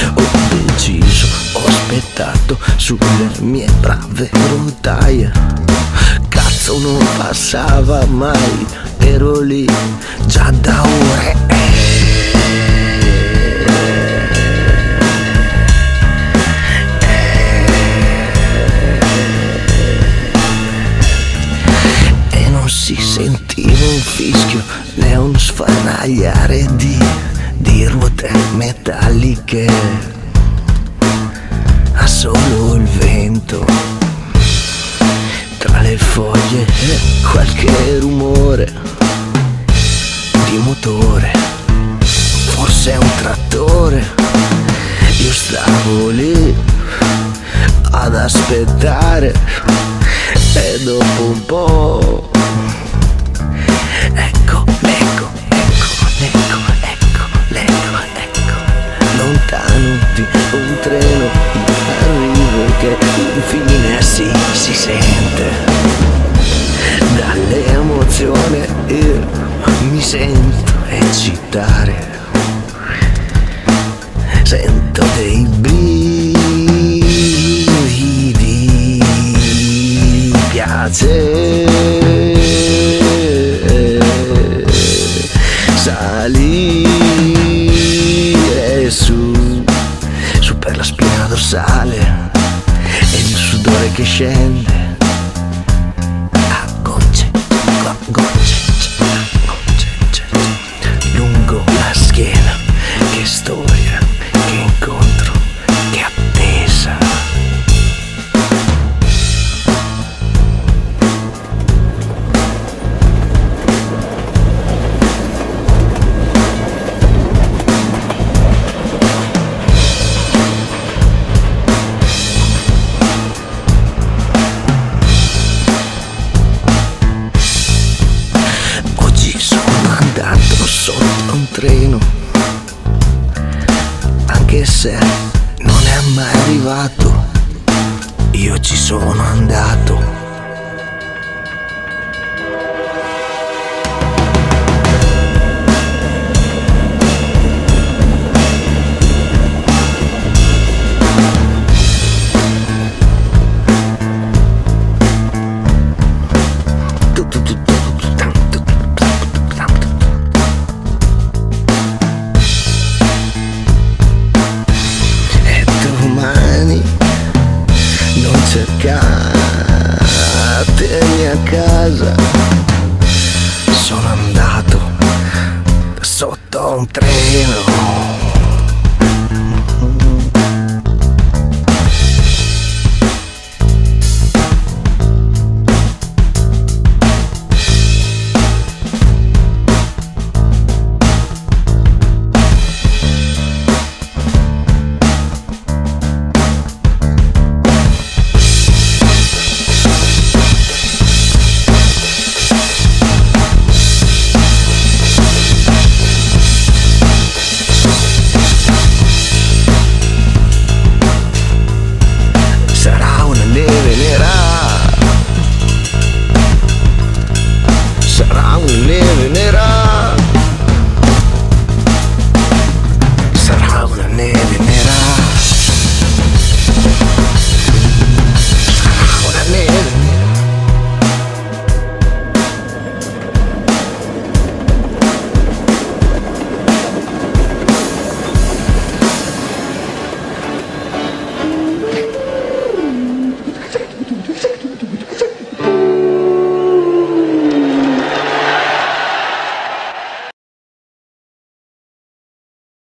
Ho deciso, ho aspettato sulle mie brave rotaie. Cazzo, non passava mai, ero lì già da ore. E non si sentiva un fischio né uno sfanagliare di ruote metalliche, ha solo il vento tra le foglie e qualche rumore di motore, forse è un trattore. Io stavo lì ad aspettare e dopo un po' ecco, lontano di un treno in arrivo che infine si sente. Dall'emozione io mi sento eccitare, sento dei brividi di piacere, salire su per la spina dorsale e il sudore che scende a gocce lungo la schiena. Che storia, che incontro, che attesa. Sotto un treno, anche se non è mai arrivato, io ci sono andato. Non cercatemi a casa.